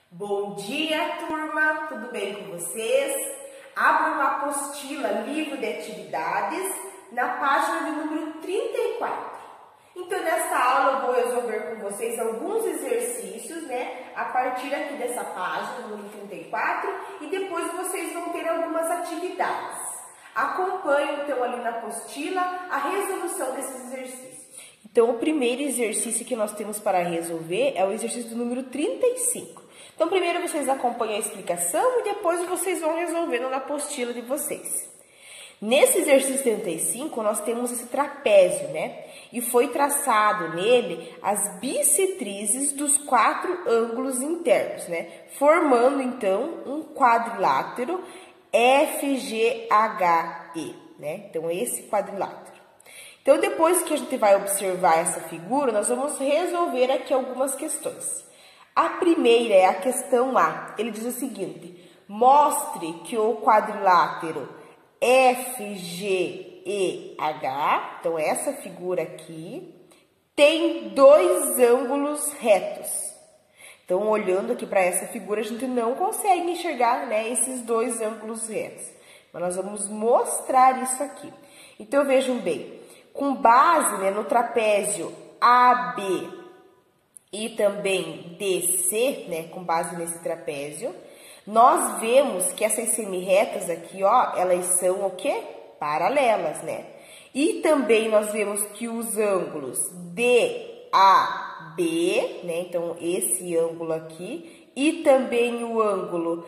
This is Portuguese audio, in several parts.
Bom dia, turma! Tudo bem com vocês? Abram a apostila Livro de Atividades na página de número 34. Então, nesta aula eu vou resolver com vocês alguns exercícios, a partir aqui dessa página, número 34, e depois vocês vão ter algumas atividades. Acompanhe, então, ali na apostila a resolução desses exercícios. Então, o primeiro exercício que nós temos para resolver é o exercício do número 35. Então, primeiro vocês acompanham a explicação e depois vocês vão resolvendo na apostila de vocês. Nesse exercício 35, nós temos esse trapézio, E foi traçado nele as bissetrizes dos quatro ângulos internos, Formando, então, um quadrilátero FGHE, Então, esse quadrilátero. Então, depois que a gente vai observar essa figura, nós vamos resolver aqui algumas questões. A primeira é a questão A. Ele diz o seguinte: mostre que o quadrilátero FGEH, então essa figura aqui, tem dois ângulos retos. Então, olhando aqui para essa figura, a gente não consegue enxergar, esses dois ângulos retos. Mas nós vamos mostrar isso aqui. Então, vejam bem, com base no trapézio AB e também DC, com base nesse trapézio, nós vemos que essas semirretas aqui, elas são o quê? Paralelas, E também nós vemos que os ângulos DAB, Então, esse ângulo aqui, e também o ângulo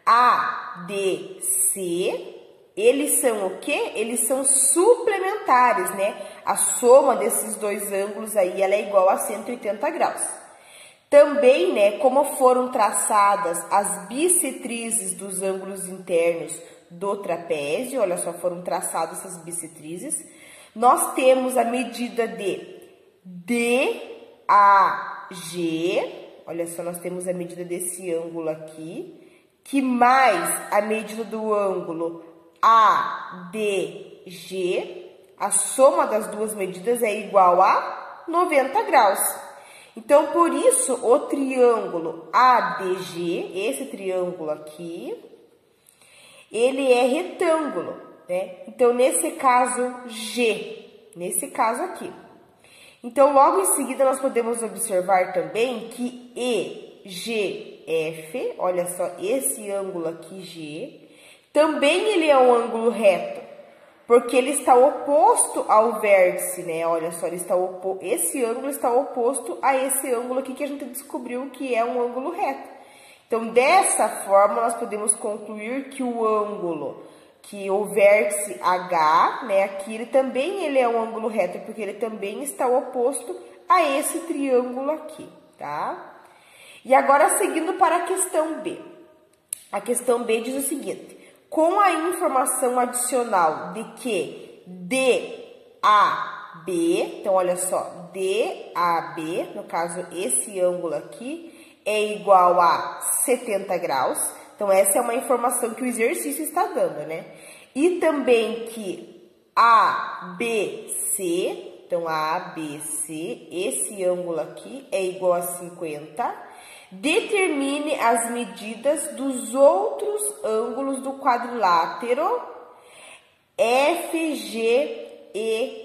ADC, eles são o quê? Eles são suplementares, A soma desses dois ângulos aí, ela é igual a 180 graus. Também, como foram traçadas as bissetrizes dos ângulos internos do trapézio, olha só, foram traçadas essas bissetrizes, nós temos a medida de DAG, olha só, nós temos a medida desse ângulo aqui, que mais a medida do ângulo ADG, a soma das duas medidas é igual a 90 graus. Então, por isso, o triângulo ADG, esse triângulo aqui, ele é retângulo, Então, nesse caso, G, nesse caso aqui. Então, logo em seguida, nós podemos observar também que EGF, olha só, esse ângulo aqui, G, também ele é um ângulo reto, porque ele está oposto ao vértice, Olha só, esse ângulo está oposto a esse ângulo aqui que a gente descobriu que é um ângulo reto. Então, dessa forma, nós podemos concluir que o ângulo, que o vértice H, aqui, ele é um ângulo reto, porque ele também está oposto a esse triângulo aqui, tá? E agora, seguindo para a questão B. A questão B diz o seguinte: com a informação adicional de que DAB, então olha só, DAB, no caso esse ângulo aqui, é igual a 70 graus. Então, essa é uma informação que o exercício está dando, E também que ABC, então ABC, esse ângulo aqui é igual a 50. Determine as medidas dos outros ângulos do quadrilátero FGEH.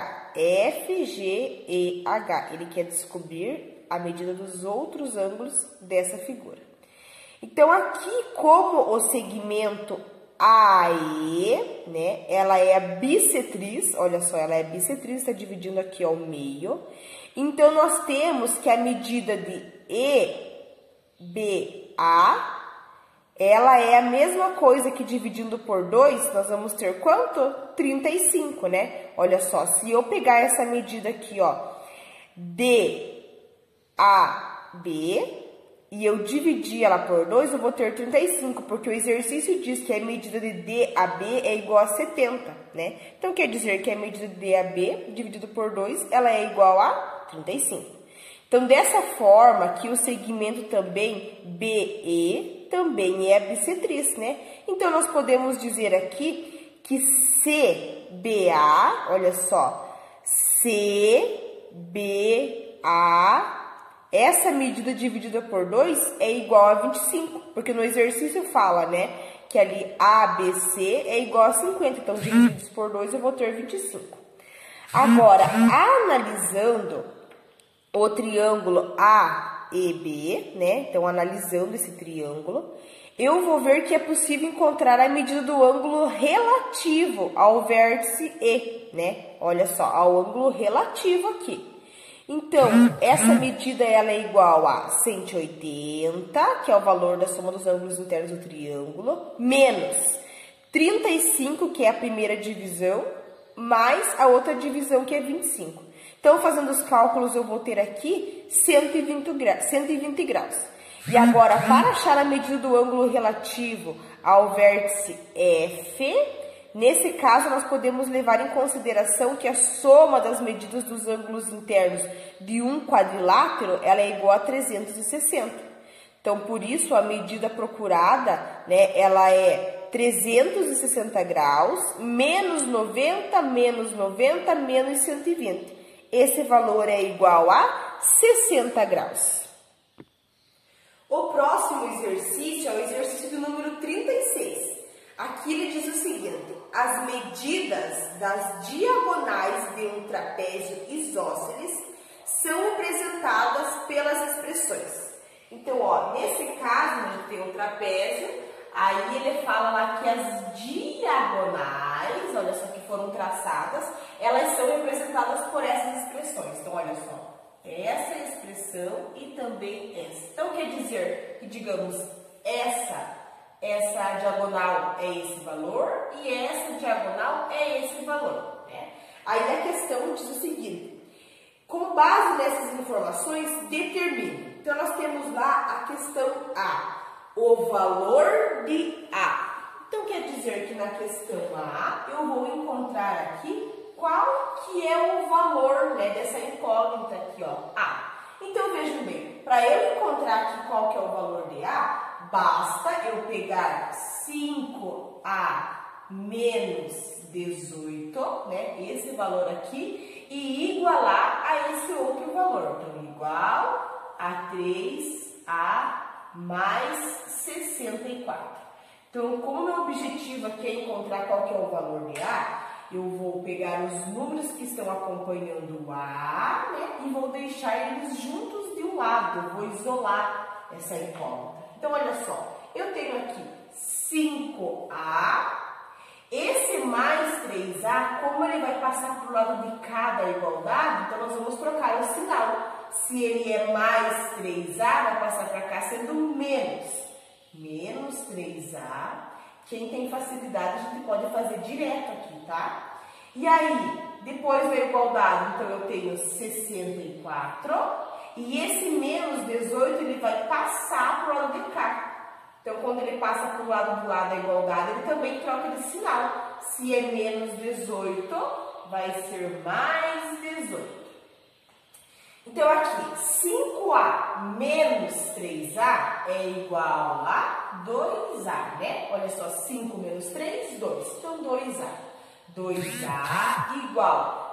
FGEH. Ele quer descobrir a medida dos outros ângulos dessa figura. Então, aqui, como o segmento AE, ela é a bissetriz, olha só, ela é bissetriz, está dividindo aqui ao meio. Então, nós temos que a medida de EBA, ela é a mesma coisa que dividindo por 2, nós vamos ter quanto? 35, Olha só, se eu pegar essa medida aqui, DAB, e eu dividir ela por 2, eu vou ter 35, porque o exercício diz que a medida de DAB é igual a 70, Então, quer dizer que a medida de DAB dividido por 2, ela é igual a 35. Então, dessa forma, que o segmento também BE também é a bissetriz, Então, nós podemos dizer aqui que CBA, olha só, CBA essa medida dividida por 2 é igual a 25, porque no exercício fala, né, que ali ABC é igual a 50, então divididos por 2 eu vou ter 25. Agora, analisando o triângulo AEB, né, então analisando esse triângulo, eu vou ver que é possível encontrar a medida do ângulo relativo ao vértice E, né, olha só, ao ângulo relativo aqui. Então, essa medida ela é igual a 180, que é o valor da soma dos ângulos internos do triângulo, menos 35, que é a primeira divisão, mais a outra divisão, que é 25. Então, fazendo os cálculos, eu vou ter aqui 120 graus. E agora, para achar a medida do ângulo relativo ao vértice F, nesse caso, nós podemos levar em consideração que a soma das medidas dos ângulos internos de um quadrilátero ela é igual a 360. Então, por isso, a medida procurada, né, ela é 360 graus, menos 90, menos 90, menos 120. Esse valor é igual a 60 graus. O próximo exercício é o exercício do número 36. Aqui ele diz o seguinte: as medidas das diagonais de um trapézio isósceles são representadas pelas expressões. Então, ó, nesse caso, a gente tem um trapézio, aí ele fala lá que as diagonais, olha só, que foram traçadas, elas são representadas por essas expressões. Então, olha só, essa expressão e também essa. Então, quer dizer que, digamos, essa diagonal é esse valor e essa diagonal é esse valor, né? Aí a questão diz o seguinte: com base nessas informações, determine. Então, nós temos lá a questão A, o valor de A. Então, quer dizer que na questão A, eu vou encontrar aqui qual que é o valor, né, dessa incógnita aqui, ó, A. Então, vejam bem, para eu encontrar aqui qual que é o valor de A, basta eu pegar 5A menos 18, né, esse valor aqui, e igualar a esse outro valor. Então, igual a 3A mais 64. Então, como meu objetivo aqui é encontrar qual que é o valor de A, eu vou pegar os números que estão acompanhando o A, né, e vou deixar eles juntos de um lado, eu vou isolar essa incógnita. Então, olha só, eu tenho aqui 5A, esse mais 3A, como ele vai passar para o lado de cada igualdade, então nós vamos trocar o sinal. Se ele é mais 3A, vai passar para cá sendo menos 3A. Quem tem facilidade, a gente pode fazer direto aqui, tá? E aí, depois da igualdade, então eu tenho 64. E esse menos 18, ele vai passar para o lado de cá. Então, quando ele passa para o lado do lado da igualdade, ele também troca de sinal. Se é menos 18, vai ser mais 18. Então, aqui, 5A menos 3A é igual a 2A, né? Olha só, 5 menos 3, 2. Então, 2A. 2A igual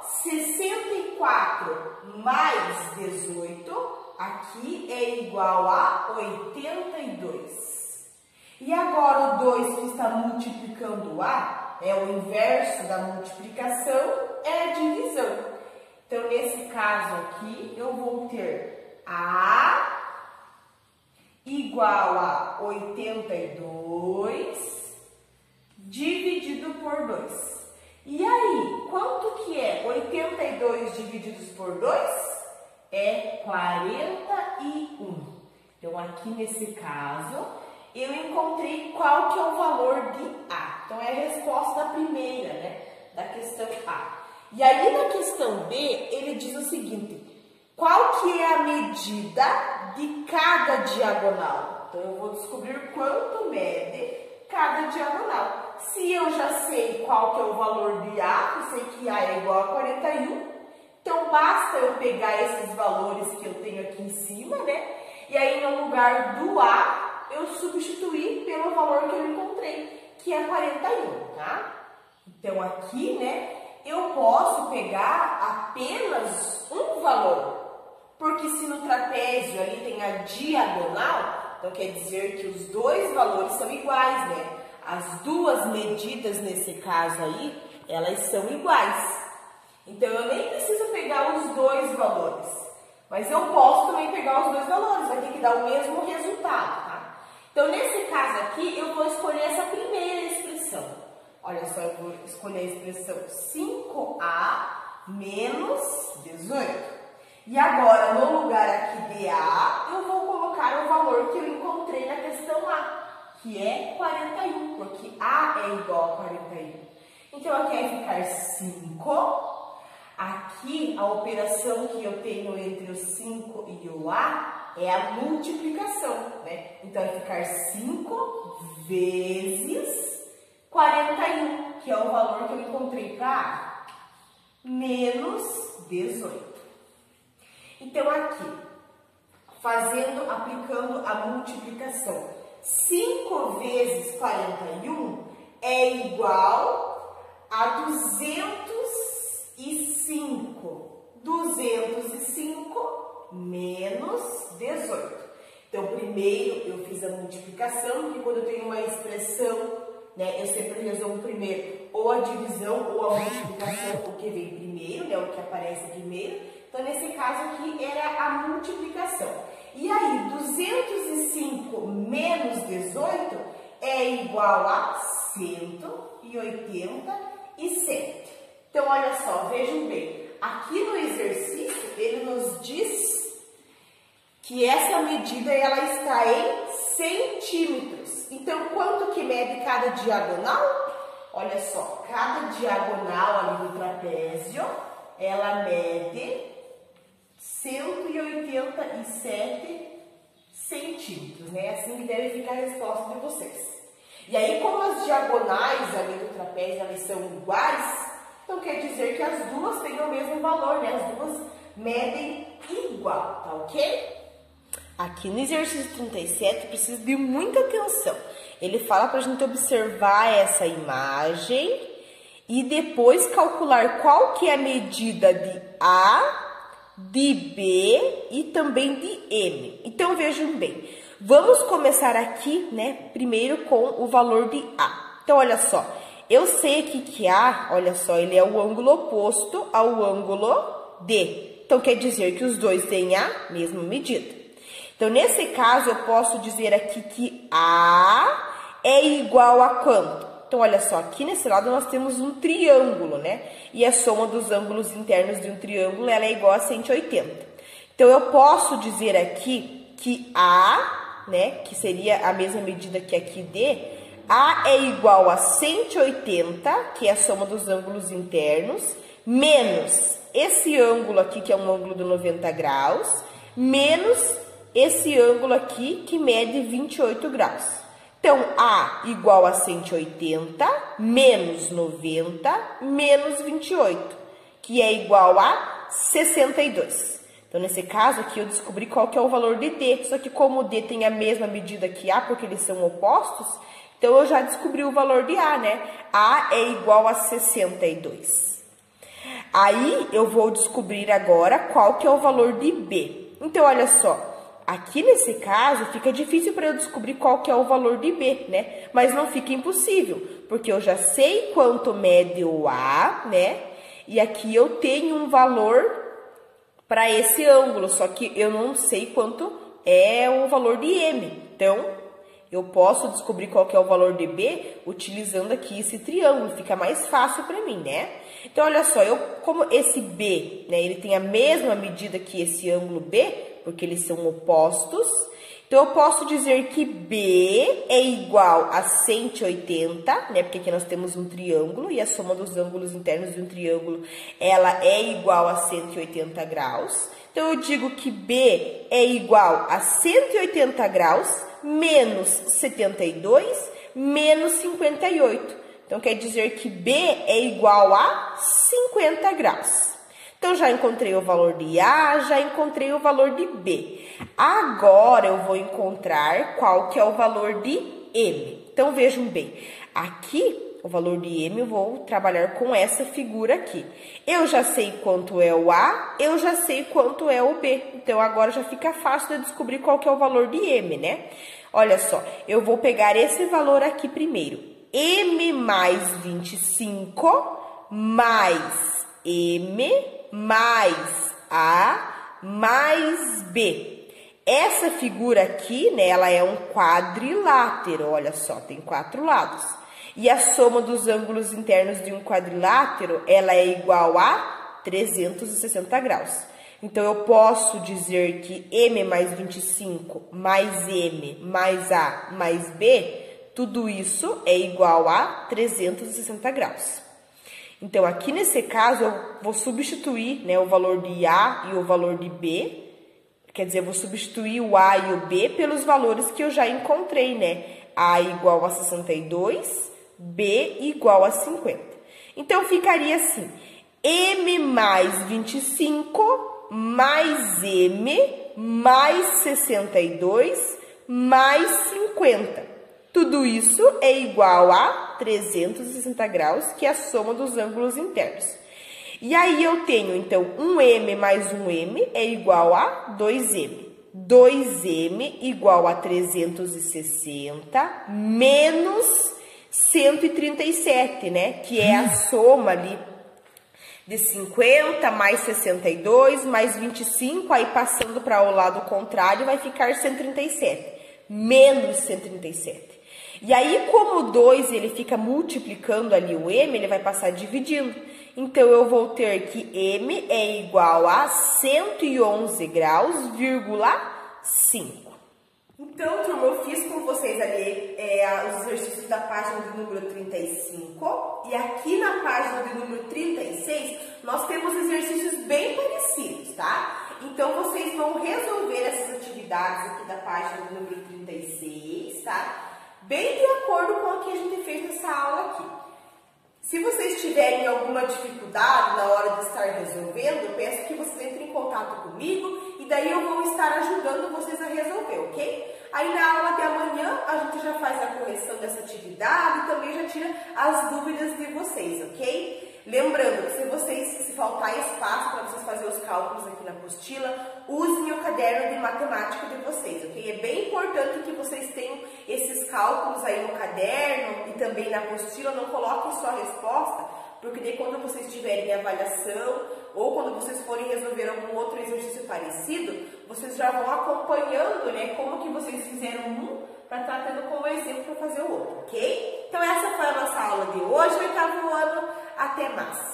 64 mais 18, aqui é igual a 82. E agora, o 2 que está multiplicando o A, é o inverso da multiplicação, é a divisão. Então, nesse caso aqui, eu vou ter A igual a 82 dividido por 2. E aí, quanto que é 82 divididos por 2? É 41. Então, aqui nesse caso, eu encontrei qual que é o valor de A. Então, é a resposta da primeira, né? Da questão A. E aí, na questão B, ele diz o seguinte: qual que é a medida de cada diagonal? Então, eu vou descobrir quanto mede cada diagonal. Se eu já sei qual que é o valor de A, eu sei que A é igual a 41, então basta eu pegar esses valores que eu tenho aqui em cima, né? E aí, no lugar do A, eu substituir pelo valor que eu encontrei, que é 41, tá? Então, aqui, né, eu posso pegar apenas um valor, porque se no trapézio tenho a diagonal, então quer dizer que os dois valores são iguais, né? As duas medidas, nesse caso aí, elas são iguais. Então, eu nem preciso pegar os dois valores, mas eu posso também pegar os dois valores, vai ter que dar o mesmo resultado, tá? Então, nesse caso aqui, eu vou escolher essa primeira expressão. Olha só, eu vou escolher a expressão 5A menos 18. E agora, no lugar aqui de A, eu vou colocar o valor que eu encontrei na questão A, que é 41, porque A é igual a 41. Então, aqui vai ficar 5. Aqui, a operação que eu tenho entre o 5 e o A é a multiplicação, né? Então, vai ficar 5 vezes 41, que é o valor que eu encontrei para A, menos 18. Então, aqui, aplicando a multiplicação, 5 vezes 41 é igual a 205. 205 menos 18. Então, primeiro eu fiz a multiplicação, porque quando eu tenho uma expressão, né, eu sempre resolvo primeiro ou a divisão ou a multiplicação, o que vem primeiro, né, o que aparece primeiro. Então, nesse caso aqui, era a multiplicação. E aí, 205 menos 18 é igual a 187. Então, olha só, vejam bem. Aqui no exercício, ele nos diz que essa medida ela está em centímetros. Então, quanto que mede cada diagonal? Olha só, cada diagonal ali do trapézio, ela mede 187 centímetros, né? Assim que deve ficar a resposta de vocês. E aí, como as diagonais ali do trapézio elas são iguais, então quer dizer que as duas têm o mesmo valor, né? As duas medem igual, tá ok? Aqui no exercício 37, precisa de muita atenção. Ele fala para a gente observar essa imagem e depois calcular qual que é a medida de A, de B e também de M. Então, vejam bem. Vamos começar aqui, né, primeiro com o valor de A. Então, olha só. Eu sei aqui que A, olha só, ele é o ângulo oposto ao ângulo D. Então, quer dizer que os dois têm a mesma medida. Então, nesse caso, eu posso dizer aqui que A é igual a quanto? Então, olha só, aqui nesse lado nós temos um triângulo, né? E a soma dos ângulos internos de um triângulo, ela é igual a 180. Então, eu posso dizer aqui que A, né, que seria a mesma medida que aqui D, A é igual a 180, que é a soma dos ângulos internos, menos esse ângulo aqui, que é um ângulo de 90 graus, menos esse ângulo aqui, que mede 28 graus. Então, A igual a 180, menos 90, menos 28, que é igual a 62. Então, nesse caso aqui, eu descobri qual que é o valor de D. Só que como D tem a mesma medida que A, porque eles são opostos, então eu já descobri o valor de A, né? A é igual a 62. Aí, eu vou descobrir agora qual que é o valor de B. Então, olha só. Aqui nesse caso, fica difícil para eu descobrir qual que é o valor de B, né? Mas não fica impossível, porque eu já sei quanto mede o A, né? E aqui eu tenho um valor para esse ângulo, só que eu não sei quanto é o valor de M. Então, eu posso descobrir qual que é o valor de B utilizando aqui esse triângulo, fica mais fácil para mim, né? Então, olha só, como esse B, né, ele tem a mesma medida que esse ângulo B, porque eles são opostos. Então, eu posso dizer que B é igual a 180, né? Porque aqui nós temos um triângulo e a soma dos ângulos internos de um triângulo, ela é igual a 180 graus. Então, eu digo que B é igual a 180 graus menos 72 menos 58. Então, quer dizer que B é igual a 50 graus. Então, já encontrei o valor de A, já encontrei o valor de B. Agora, eu vou encontrar qual que é o valor de M. Então, vejam bem. Aqui, o valor de M, eu vou trabalhar com essa figura aqui. Eu já sei quanto é o A, eu já sei quanto é o B. Então, agora já fica fácil de descobrir qual que é o valor de M, né? Olha só, eu vou pegar esse valor aqui primeiro. M mais 25 mais M mais A mais B. Essa figura aqui, né, ela é um quadrilátero, olha só, tem 4 lados. E a soma dos ângulos internos de um quadrilátero, ela é igual a 360 graus. Então, eu posso dizer que M mais 25 mais M mais A mais B, tudo isso é igual a 360 graus. Então, aqui nesse caso, eu vou substituir, né, o valor de A e o valor de B. Quer dizer, eu vou substituir o A e o B pelos valores que eu já encontrei, né? A igual a 62, B igual a 50. Então, ficaria assim, M mais 25 mais M mais 62 mais 50. Tudo isso é igual a 360 graus, que é a soma dos ângulos internos. E aí, eu tenho, então, 1M mais 1M é igual a 2M. 2M igual a 360 menos 137, né? Que é a soma ali de 50 mais 62 mais 25, aí passando para o lado contrário, vai ficar 137. Menos 137. E aí, como o 2 ele fica multiplicando ali o M, ele vai passar dividindo. Então, eu vou ter que M é igual a 111 graus, 5. Então, turma, eu fiz com vocês ali os exercícios da página do número 35. E aqui na página do número 36, nós temos exercícios bem parecidos, tá? Então, vocês vão resolver essas atividades aqui da página do número 36, tá? Bem de acordo com o que a gente fez nessa aula aqui. Se vocês tiverem alguma dificuldade na hora de estar resolvendo, eu peço que vocês entrem em contato comigo e daí eu vou estar ajudando vocês a resolver, ok? Aí na aula de amanhã a gente já faz a correção dessa atividade e também já tira as dúvidas de vocês, ok? Lembrando que se faltar espaço para vocês fazerem os cálculos aqui na apostila, usem o caderno de matemática de vocês, ok? É bem importante que vocês tenham esses cálculos aí no caderno e também na apostila, não coloquem só a resposta, porque daí quando vocês tiverem avaliação ou quando vocês forem resolver algum outro exercício parecido, vocês já vão acompanhando, né, como que vocês fizeram um para estar tendo como exemplo para fazer o outro, ok? Então essa foi a nossa aula de hoje, 8º ano. Até mais!